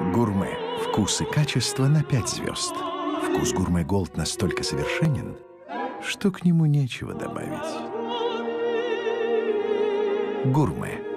Гурме. Вкус и качество на 5 звезд. Вкус Гурме Голд настолько совершенен, что к нему нечего добавить. Гурме.